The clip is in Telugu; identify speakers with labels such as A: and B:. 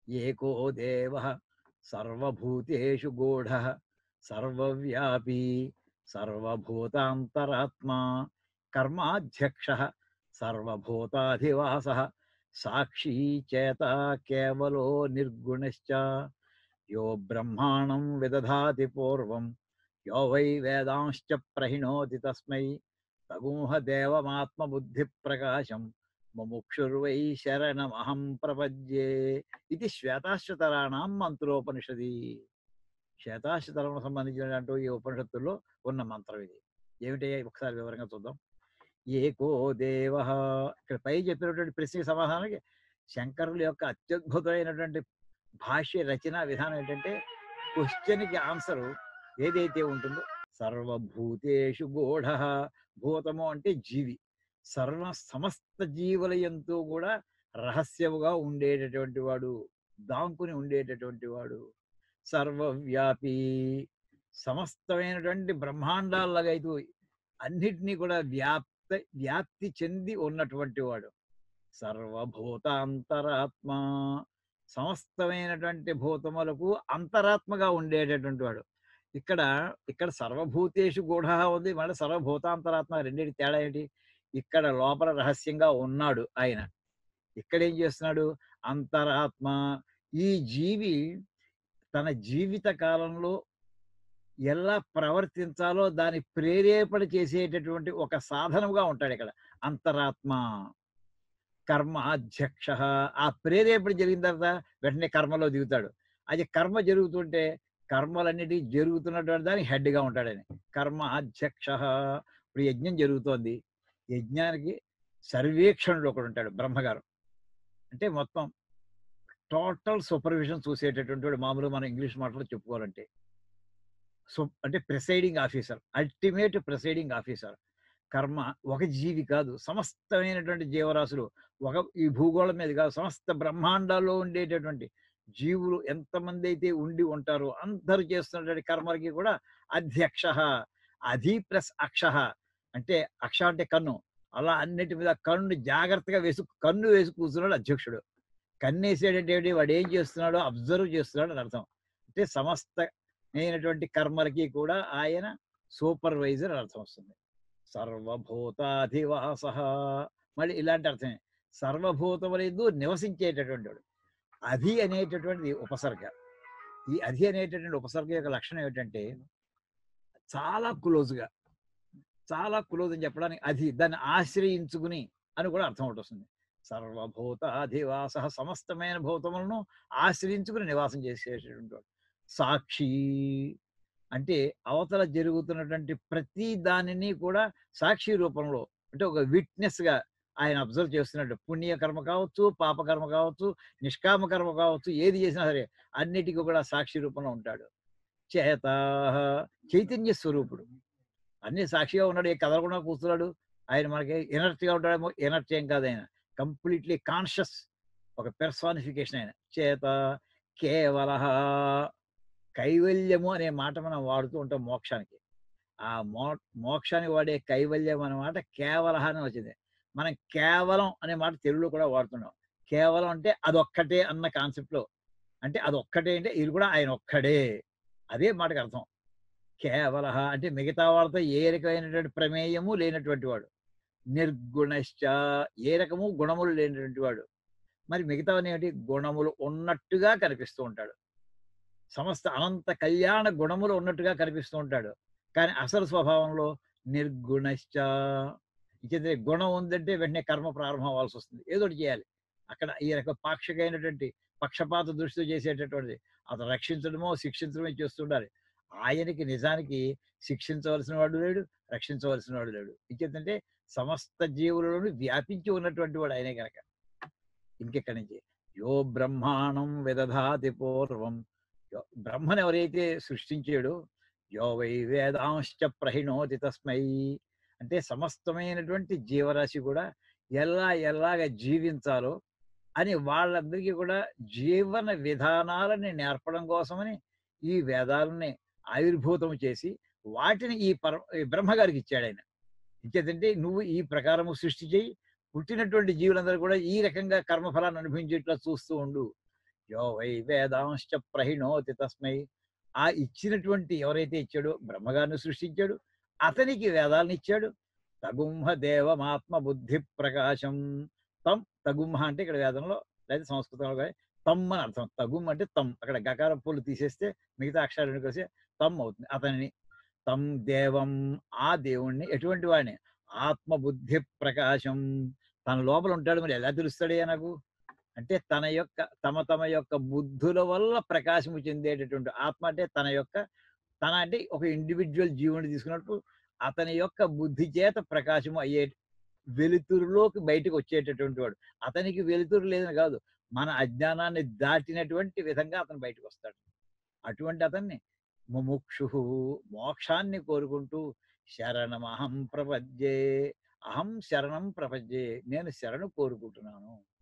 A: ఏకో దేవః సర్వభూతేషు గూఢః సర్వవ్యాపీ సర్వభూతాంతరాత్మా కర్మాధ్యక్షః సర్వభూతాధివాసః సాక్షీ చేత కేవలో నిర్గుణశ్చ యో బ్రహ్మాణం విదధాతి పూర్వం యో వై వేదాంశ్చ ప్రహిణోతి తస్మై తగూహ దేవమాత్మబుద్ధి ప్రకాశం ముముక్షుర్వై శరణమహం ప్రపద్యే ఇది శ్వేతాశ్వతరాణం మంత్రోపనిషది. శ్వేతాశ్వతరం సంబంధించినటువంటి ఈ ఉపనిషత్తుల్లో ఉన్న మంత్రం ఇది. ఏమిటయ్యా ఒకసారి వివరంగా చూద్దాం. ఏకో దేవ, ఇక్కడ పై చెప్పినటువంటి ప్రశ్నకి సమాధానానికి శంకరుల యొక్క అత్యద్భుతమైనటువంటి భాష్య రచన విధానం ఏంటంటే, క్వశ్చన్కి ఆన్సరు ఏదైతే ఉంటుందో సర్వభూతేషు గూఢ, భూతము అంటే జీవి, సమస్త జీవుల యందు కూడా రహస్యముగా ఉండేటటువంటి వాడు, దాంకుని ఉండేటటువంటి వాడు. సర్వవ్యాపి, సమస్తమైనటువంటి బ్రహ్మాండాల్లాగా అయితే అన్నిటినీ కూడా వ్యాప్తి చెంది ఉన్నటువంటి వాడు. సర్వభూతాంతరాత్మ, సమస్తమైనటువంటి భూతములకు అంతరాత్మగా ఉండేటటువంటి వాడు. ఇక్కడ ఇక్కడ సర్వభూతేషు గూఢ ఉంది, మళ్ళీ సర్వభూతాంతరాత్మ, రెండింటి తేడా ఏంటి? ఇక్కడ లోపల రహస్యంగా ఉన్నాడు ఆయన, ఇక్కడ ఏం చేస్తున్నాడు? అంతరాత్మ. ఈ జీవి తన జీవిత కాలంలో ఎలా ప్రవర్తించాలో దాన్ని ప్రేరేపణ చేసేటటువంటి ఒక సాధనముగా ఉంటాడు ఇక్కడ అంతరాత్మ. కర్మ అధ్యక్ష, ఆ ప్రేరేపణ జరిగిన తర్వాత వెంటనే కర్మలో దిగుతాడు. అది కర్మ జరుగుతుంటే కర్మలన్నిటి జరుగుతున్నటువంటి దానికి హెడ్గా ఉంటాడని. కర్మ అధ్యక్ష. ఇప్పుడు యజ్ఞం జరుగుతోంది, యజ్ఞానికి సర్వేక్షణుడు ఒకడు ఉంటాడు, బ్రహ్మగారు. అంటే మొత్తం టోటల్ సూపర్విజన్ చూసేటటువంటి వాడు. మామూలుగా మనం ఇంగ్లీష్ మాటలో చెప్పుకోవాలంటే అంటే presiding officer, ultimate presiding officer. కర్మ ఒక జీవి కాదు, సమస్తమైనటువంటి జీవరాశులు, ఈ భూగోళం మీద కాదు, సమస్త బ్రహ్మాండాల్లో ఉండేటటువంటి జీవులు ఎంతమంది అయితే ఉండి ఉంటారో అందరూ చేస్తున్నటువంటి కర్మలకి కూడా అధ్యక్ష. అధి ప్లస్ అక్ష, అంటే అక్ష అంటే కన్ను, అలా అన్నిటి మీద కన్ను జాగ్రత్తగా కన్ను వేసి కూర్చున్నాడు అధ్యక్షుడు. కన్ను వేసేటంటే వాడు ఏం చేస్తున్నాడో అబ్జర్వ్ చేస్తున్నాడు అని అర్థం. అంటే సమస్త అయినటువంటి కర్మలకి కూడా ఆయన సూపర్వైజర్ అని అర్థం వస్తుంది. సర్వభూతాధివాస, మళ్ళీ ఇలాంటి అర్థమే. సర్వభూతములందు నివసించేటటువంటి వాడు. అధి అనేటటువంటిది ఉపసర్గ. ఈ అధి అనేటటువంటి ఉపసర్గ యొక్క లక్షణం ఏమిటంటే చాలా క్లోజ్గా, చాలా క్లోజ్ అని చెప్పడానికి అధి, దాన్ని ఆశ్రయించుకుని అని కూడా అర్థం ఒకటి వస్తుంది. సర్వభూతాధివాస, సమస్తమైన భూతములను ఆశ్రయించుకుని నివాసం చేసేటటువంటి వాడు. సాక్షి అంటే అవతల జరుగుతున్నటువంటి ప్రతి దానిని కూడా సాక్షి రూపంలో, అంటే ఒక విట్నెస్గా ఆయన అబ్జర్వ్ చేస్తున్నట్టు. పుణ్యకర్మ కావచ్చు, పాపకర్మ కావచ్చు, నిష్కామ కర్మ కావచ్చు, ఏది చేసినా సరే అన్నిటికీ కూడా సాక్షి రూపంలో ఉంటాడు. చేత, చైతన్య స్వరూపుడు, అన్ని సాక్షిగా ఉన్నాడు, ఏ కదలకుండా కూర్చున్నాడు. ఆయన మనకి ఎనర్జీగా ఉంటాడేమో, ఎనర్జీ ఏం కాదు, ఆయన కంప్లీట్లీ కాన్షియస్, ఒక పెర్సానిఫికేషన్ ఆయన. చేత కేవల, కైవల్యము అనే మాట మనం వాడుతూ ఉంటాం మోక్షానికి. ఆ మోక్షానికి వాడే కైవల్యం అన్నమాట కేవల అని వచ్చింది. మనం కేవలం అనే మాట తెలుగులో కూడా వాడుతున్నాం. కేవలం అంటే అదొక్కటే అన్న కాన్సెప్ట్లో, అంటే అదొక్కటే అంటే ఇది కూడా ఆయన ఒక్కడే, అదే మాటకు అర్థం. కేవల అంటే మిగతా వాళ్ళతో ఏ రకమైనటువంటి ప్రమేయము లేనటువంటి వాడు. నిర్గుణశ్చ, ఏ రకము గుణములు లేనటువంటి వాడు. మరి మిగతావన్నీ ఏమిటి? గుణములు ఉన్నట్టుగా కనిపిస్తూ ఉంటాడు. సమస్త అనంత కళ్యాణ గుణములు ఉన్నట్టుగా కనిపిస్తూ ఉంటాడు, కానీ అసలు స్వభావంలో నిర్గుణశ్చ. ఇచ్చే గుణం ఉందంటే వెంటనే కర్మ ప్రారంభం అవ్వాల్సి వస్తుంది, ఏదో చేయాలి. అక్కడ ఈ రకం పాక్షికమైనటువంటి పక్షపాత దృష్టితో చేసేటటువంటిది. అతను రక్షించడమో శిక్షించడమో చేస్తుండాలి. ఆయనకి నిజానికి శిక్షించవలసిన వాడు లేడు, రక్షించవలసిన వాడు లేడు. ఇంకేంటంటే సమస్త జీవులను వ్యాపించి ఉన్నటువంటి వాడు ఆయనే కనుక. ఇంకెక్కడి నుంచి యో బ్రహ్మాణం విదధాతి పూర్వం, బ్రహ్మను ఎవరైతే సృష్టించాడో, యో వై వేదాంశ్చ ప్రహిణోతి తస్మై, అంటే సమస్తమైనటువంటి జీవరాశి కూడా ఎలాగ జీవించాలో అని వాళ్ళందరికీ కూడా జీవన విధానాలని నేర్పడం కోసమని ఈ వేదాలని ఆవిర్భూతం చేసి వాటిని ఈ బ్రహ్మగారికి ఇచ్చాడు ఆయన. ఇంకేదంటే నువ్వు ఈ ప్రకారము సృష్టి చేయి, పుట్టినటువంటి జీవులందరూ కూడా ఈ రకంగా కర్మఫలాన్ని అనుభవించేట్లా చూస్తూ ఉండు. యో వై వేదాంశ్చ ప్రహిణోతి తస్మై. ఆ ఇచ్చినటువంటి ఎవరైతే ఇచ్చాడో బ్రహ్మగారిని సృష్టించాడు, అతనికి వేదాలను ఇచ్చాడు. తగుంహ దేవమాత్మ బుద్ధి ప్రకాశం. తం, తగుంహ అంటే ఇక్కడ వేదంలో లేదా సంస్కృతంలో కానీ తమ్ అని అర్థం. తగుం అంటే తమ్, అక్కడ గకారం పూలు తీసేస్తే మిగతా అక్షరాలు కలిసి తమ్ అవుతుంది. అతనిని, తం దేవం, ఆ దేవుణ్ణి, ఎటువంటి వాడిని, ఆత్మబుద్ధి ప్రకాశం, తన లోపల ఉంటాడు. మరి ఎలా తెలుస్తాడయ్యా నాకు అంటే తన యొక్క తమ యొక్క బుద్ధుల వల్ల ప్రకాశము చెందేటటువంటి ఆత్మ అంటే తన యొక్క, తన అంటే ఒక ఇండివిజువల్ జీవుని తీసుకున్నట్టు అతని యొక్క బుద్ధి చేత ప్రకాశము అయ్యే, వెలుతురులోకి బయటకు వచ్చేటటువంటి వాడు. అతనికి వెలుతురు లేదని కాదు, మన అజ్ఞానాన్ని దాటినటువంటి విధంగా అతను బయటకు వస్తాడు. అటువంటి అతన్ని ముముక్షు, మోక్షాన్ని కోరుకుంటూ శరణమహం ప్రపద్యే, అహం శరణం ప్రపద్యే, నేను శరణు కోరుకుంటున్నాను.